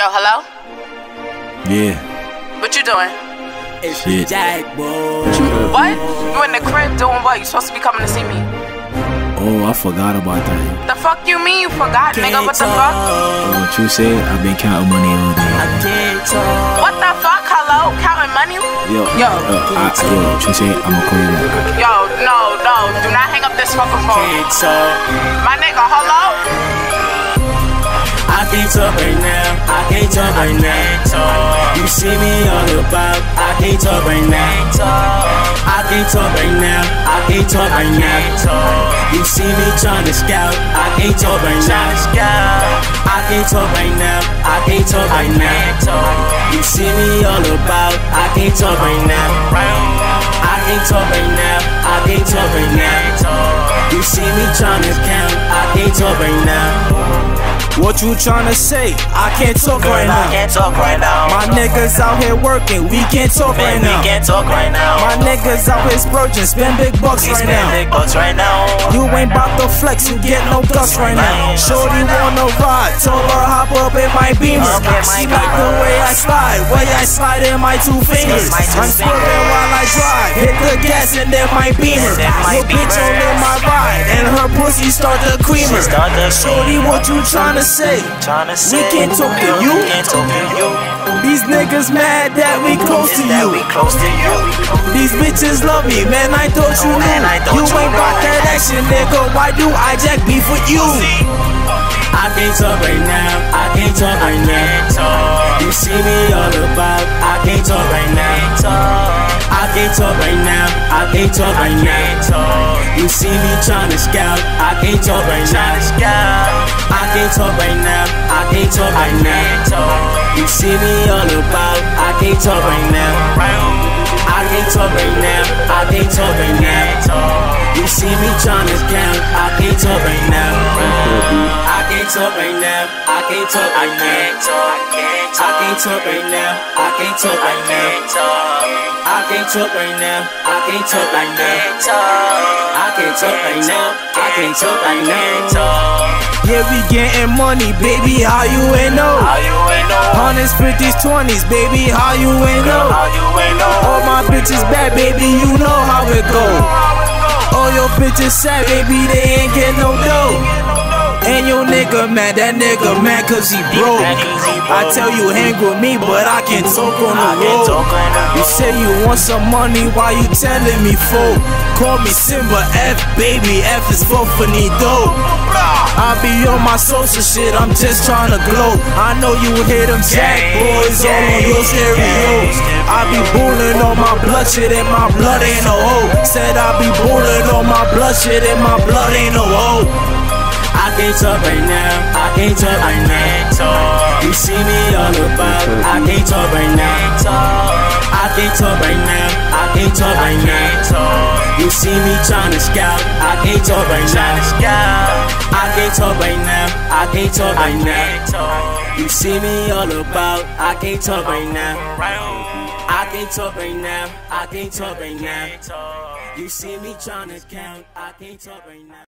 Yo, hello? Yeah. What you doing? Shit. What? You in the crib doing what? You supposed to be coming to see me. Oh, I forgot about that. The fuck you mean you forgot, nigga? What the fuck? What you said? I've been counting money all day. What the fuck? Hello? Counting money? Yo, what you said? I'ma call you back. Yo, no. Do not hang up this fucking phone. My nigga, hello? I can't talk right now. You see me all about. I can't talk right now. I can't talk right now. You see me trying to scout. I can't talk right now. I can't talk right now. You see me all about. I can't talk right now. I can't talk right now. You see me trying to count. I can't talk right now. What you tryna say? I can't talk right now. My niggas out here working, we can't talk right now. My niggas out here splurging, spend big bucks right now. You ain't bout to flex, you get no dust right now. Shorty wanna ride, told her hop up in my Beamer. She like the way I slide in my two fingers. I'm swerving while I drive, hit the gas and then my Beamer. Your bitch on in my ride, and her pussy start to creamer. Shorty, what you tryna say? We can't talk to you. These niggas mad that we close to you. These bitches love me, man, I thought you knew. You ain't got that action, nigga, why do I jack beef with you? I can't talk right now. You see me all about. I can't talk right now. I can't talk right now. You see me tryna scout. I can't talk right now. I can't talk right now. You see me all about. I can't talk right now. I can't talk right now. You see me tryna scout. I can't talk right now. I can't talk right now. I can't talk right now. I can't talk right now. I can't talk right now. I can't talk right now. I can't talk right now. I can't talk right now. I can't talk right now. Yeah, we getting money, baby, how you ain't know? 100s, 50s, 20s, baby, how you ain't know? All my bitches bad, baby, you know how it go. All your bitches sad, baby, they ain't get no dough. And your nigga mad, that nigga mad cause he broke. I tell you hang with me, but I can't talk on the road. You say you want some money, why you telling me folk? Call me Simba, F baby, F is for finito. I be on my social shit, I'm just tryna glow. I know you hear them jack boys all on your stereos. I be bullin' on my blood shit and my blood ain't no hoe. Said I be bullin' on my blood shit and my blood ain't no hoe. I can't talk right now. You see me all about. I can't talk right now. I can't talk right now. You see me tryna scout. I can't talk right now. I can't talk right now. You see me all about. I can't talk right now. I can't talk right now. You see me tryna count. I can't talk right now.